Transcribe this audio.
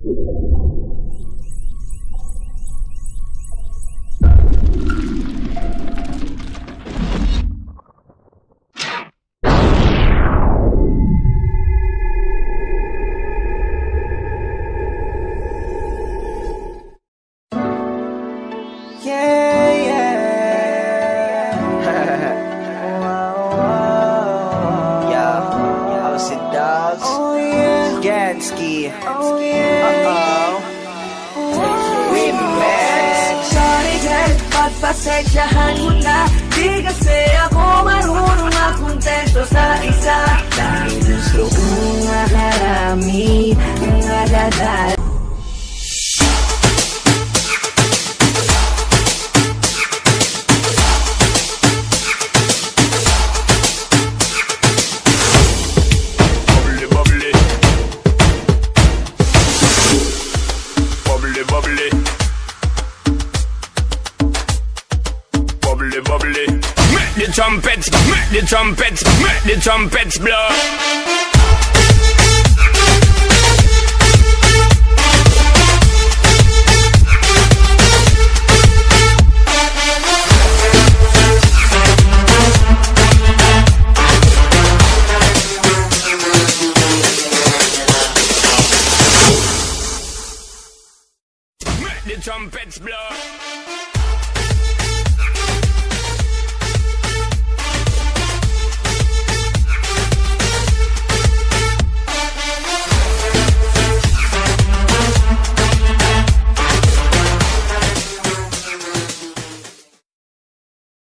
Gansky. Remix. Sorry girl, pagpasensyahan mo na. Di kasi ako marunong makontento sa isa. Dahil gusto kong makarami ng adadal. Bubbly, make the trumpets blow.